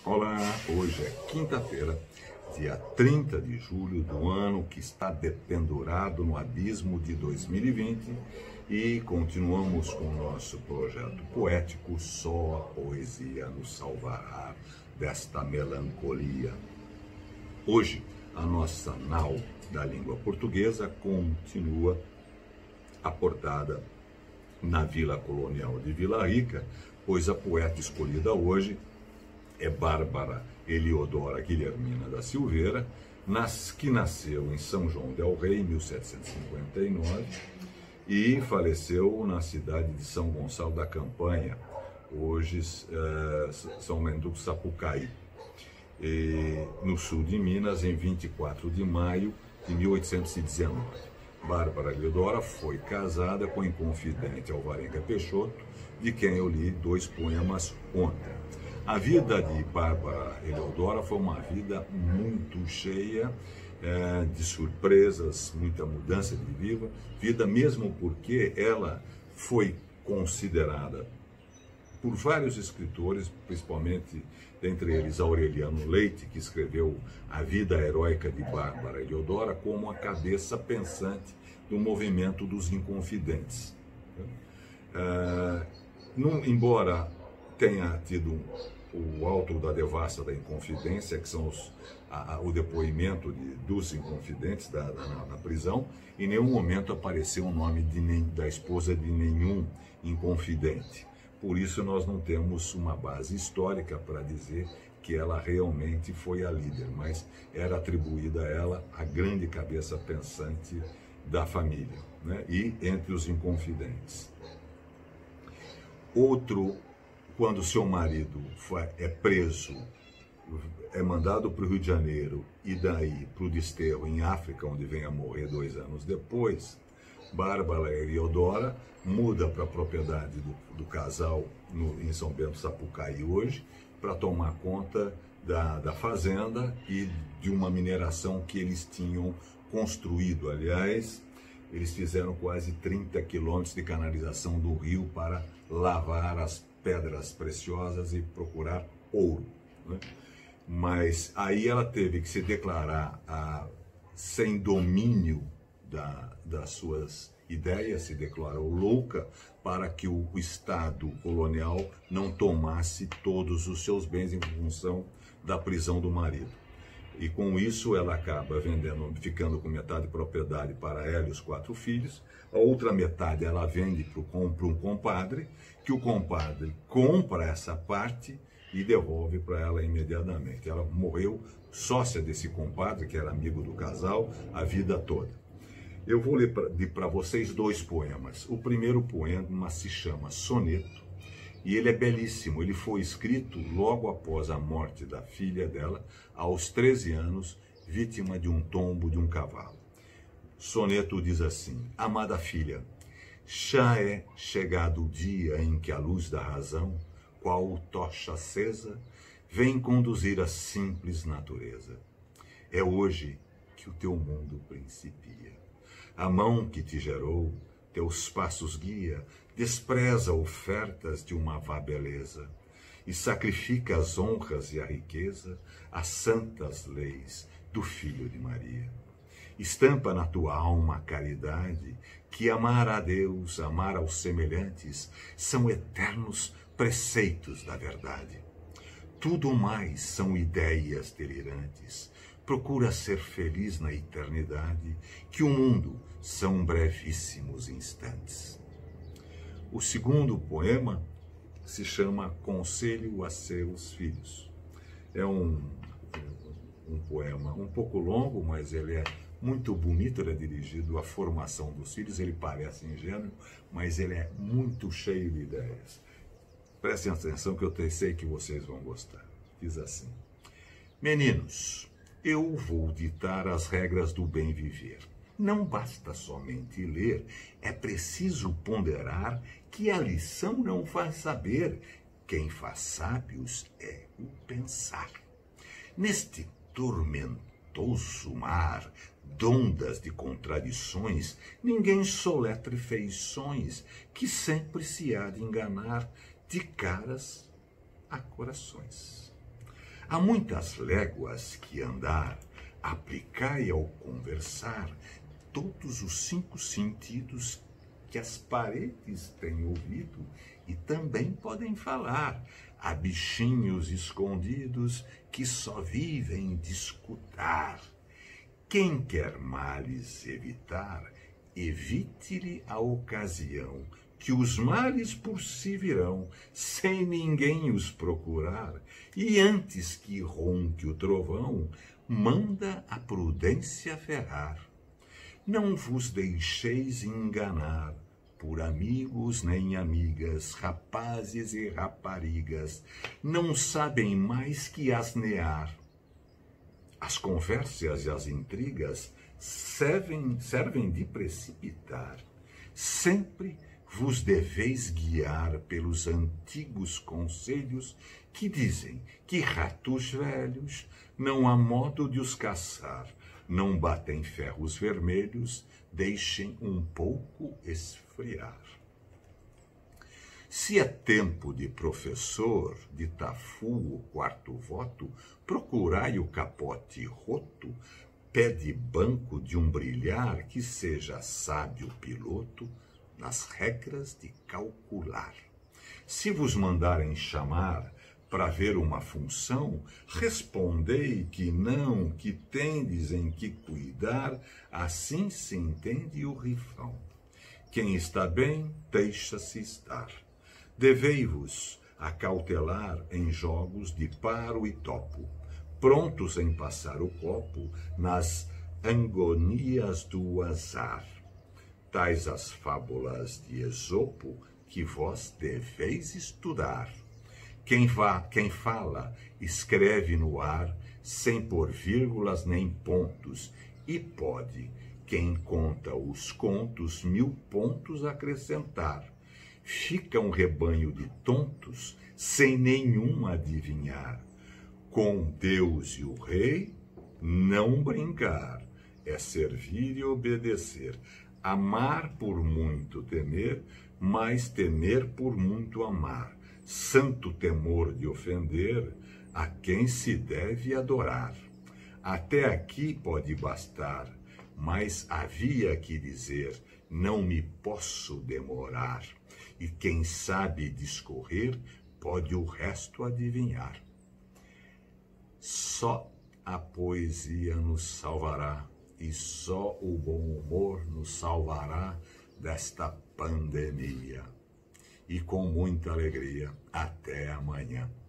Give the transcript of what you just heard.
Olá, hoje é quinta-feira, dia 30 de julho do ano que está dependurado no abismo de 2020 e continuamos com o nosso projeto poético Só a Poesia nos Salvará desta melancolia. Hoje, a nossa nau da língua portuguesa continua aportada na Vila Colonial de Vila Rica, pois a poeta escolhida hoje é Bárbara Eliodora Guilhermina da Silveira, que nasceu em São João del Rei, em 1759, e faleceu na cidade de São Gonçalo da Campanha, hoje São Mendo do Sapucaí, no sul de Minas, em 24 de maio de 1819. Bárbara Eliodora foi casada com o Inconfidente Alvarenga Peixoto, de quem eu li 2 poemas ontem. A vida de Bárbara Eliodora foi uma vida muito cheia de surpresas, muita mudança de vida, mesmo porque ela foi considerada por vários escritores, principalmente dentre eles Aureliano Leite, que escreveu A Vida Heróica de Bárbara Eliodora, como a cabeça pensante do movimento dos Inconfidentes. Embora tenha tido o auto da devassa da Inconfidência, que são o depoimento dos Inconfidentes na prisão, em nenhum momento apareceu o nome da esposa de nenhum Inconfidente. Por isso nós não temos uma base histórica para dizer que ela realmente foi a líder, mas era atribuída a ela a grande cabeça pensante da família, né? E entre os Inconfidentes. Quando seu marido é preso, é mandado para o Rio de Janeiro e daí para o desterro em África, onde vem a morrer 2 anos depois, Bárbara Eliodora muda para a propriedade do casal em São Bento Sapucaí hoje, para tomar conta da fazenda e de uma mineração que eles tinham construído. Aliás, eles fizeram quase 30 quilômetros de canalização do rio para lavar as pedras preciosas e procurar ouro, né? Mas aí ela teve que se declarar sem domínio das suas ideias, se declarou louca para que o Estado colonial não tomasse todos os seus bens em função da prisão do marido. E com isso ela acaba ficando com metade de propriedade para ela e os 4 filhos, a outra metade ela vende para um compadre, que o compadre compra essa parte e devolve para ela imediatamente. Ela morreu sócia desse compadre, que era amigo do casal, a vida toda. Eu vou ler para vocês 2 poemas. O primeiro poema se chama Soneto, e ele é belíssimo. Ele foi escrito logo após a morte da filha dela, aos 13 anos, vítima de um tombo de um cavalo. Soneto diz assim: Amada filha, já é chegado o dia em que a luz da razão, qual tocha acesa, vem conduzir a simples natureza. É hoje que o teu mundo principia. A mão que te gerou, teus passos guia, despreza ofertas de uma vã beleza e sacrifica as honras e a riqueza às santas leis do Filho de Maria. Estampa na tua alma a caridade, que amar a Deus, amar aos semelhantes, são eternos preceitos da verdade. Tudo mais são ideias delirantes. Procura ser feliz na eternidade, que o mundo são brevíssimos instantes. O segundo poema se chama Conselho a Seus Filhos. É um poema um pouco longo, mas ele é muito bonito. Ele é dirigido à formação dos filhos. Ele parece ingênuo, mas ele é muito cheio de ideias. Prestem atenção que eu sei que vocês vão gostar. Diz assim: Meninos, eu vou ditar as regras do bem viver. Não basta somente ler, é preciso ponderar que a lição não faz saber. Quem faz sábios é o pensar. Neste tormentoso mar dondas de contradições, ninguém soletre feições, que sempre se há de enganar de caras a corações. Há muitas léguas que andar, aplicai ao conversar todos os 5 sentidos que as paredes têm ouvido e também podem falar. Há bichinhos escondidos que só vivem de escutar. Quem quer males evitar, evite-lhe a ocasião, que os males por si virão, sem ninguém os procurar, e antes que ronque o trovão, manda a prudência ferrar. Não vos deixeis enganar por amigos nem amigas, rapazes e raparigas, não sabem mais que asnear. As conversas e as intrigas servem de precipitar. Sempre vos deveis guiar pelos antigos conselhos que dizem que ratos velhos não há modo de os caçar, não batem ferros vermelhos, deixem um pouco esfriar. Se é tempo de professor, de Tafu o 4º voto, procurai o capote roto, pé de banco de um brilhar que seja sábio piloto nas regras de calcular. Se vos mandarem chamar para ver uma função, respondei que não, que tendes em que cuidar, assim se entende o rifão. Quem está bem, deixa-se estar. Devei-vos acautelar em jogos de paro e topo, prontos em passar o copo nas angonias do azar. Tais as fábulas de Esopo que vós deveis estudar. Quem fala, escreve no ar, sem pôr vírgulas nem pontos, e pode, quem conta os contos, 1000 pontos acrescentar. Fica um rebanho de tontos, sem nenhum adivinhar. Com Deus e o rei, não brincar, é servir e obedecer. Amar por muito temer, mas temer por muito amar. Santo temor de ofender a quem se deve adorar. Até aqui pode bastar, mas havia que dizer, não me posso demorar. E quem sabe discorrer, pode o resto adivinhar. Só a poesia nos salvará, e só o bom humor nos salvará desta pandemia. E com muita alegria, até amanhã.